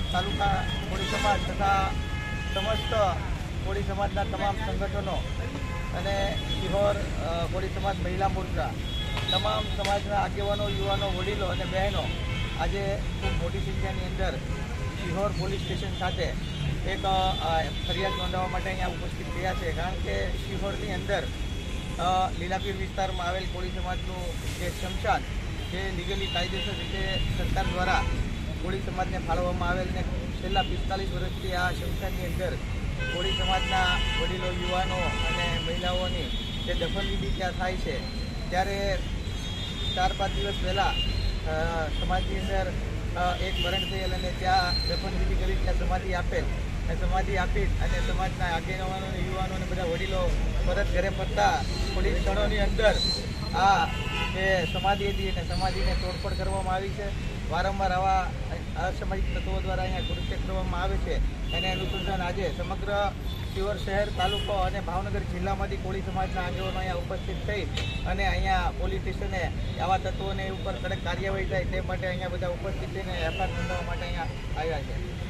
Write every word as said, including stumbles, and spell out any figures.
તાલુકા કોળી સમાજ તથા સમસ્ત કોળી સમાજના તમામ સંગઠનો અને શિહોર કોળી સમાજ મહિલા મોરચા તમામ સમાજના આગેવાનો, યુવાનો, વડીલો અને બહેનો આજે ખૂબ મોટી સંખ્યાની અંદર શિહોર પોલીસ સ્ટેશન ખાતે એક ફરિયાદ નોંધાવવા માટે અહીંયા ઉપસ્થિત થયા છે. કારણ કે શિહોરની અંદર લીલાપીર વિસ્તારમાં આવેલ કોળી સમાજનું જે સ્મશાન જે લીગલી કાયદેસર રીતે સરકાર દ્વારા કોળી સમાજને ફાળવવામાં આવેલ ને છેલ્લા પિસ્તાલીસ વર્ષથી આ સ્મશાનની અંદર કોળી સમાજના વડીલો, યુવાનો અને મહિલાઓની જે દફનવિધિ ત્યાં થાય છે, ત્યારે ચાર પાંચ દિવસ પહેલાં સમાજની અંદર એક મરણ થયેલ અને ત્યાં દફનવિધિ કરી ત્યાં સમાધિ આપેલ અને સમાધિ આપી અને સમાજના આગેવાનો, યુવાનો અને બધા વડીલો પરત ઘરે ફરતા થોડી ક્ષણોની અંદર આ જે સમાધિ હતી અને સમાધિને તોડફોડ કરવામાં આવી છે. વારંવાર આવા અસામાજિક તત્વો દ્વારા અહીંયા કૃત્ય કરવામાં આવે છે. એને અનુસંધાન આજે સમગ્ર શિહોર શહેર, તાલુકો અને ભાવનગર જિલ્લામાંથી કોળી સમાજના આગેવાનો અહીંયા ઉપસ્થિત થઈ અને અહીંયા પોલીસ સ્ટેશને આવા તત્વોને ઉપર કડક કાર્યવાહી થાય તે માટે અહીંયા બધા ઉપસ્થિત થઈને એફઆઈઆર નોંધવા માટે અહીંયા આવ્યા છે.